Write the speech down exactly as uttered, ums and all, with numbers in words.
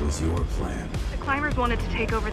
was your plan? The climbers wanted to take over